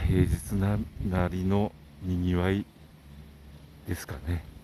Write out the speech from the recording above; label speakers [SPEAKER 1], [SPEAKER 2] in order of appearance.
[SPEAKER 1] 平日なりのにぎわいですかね。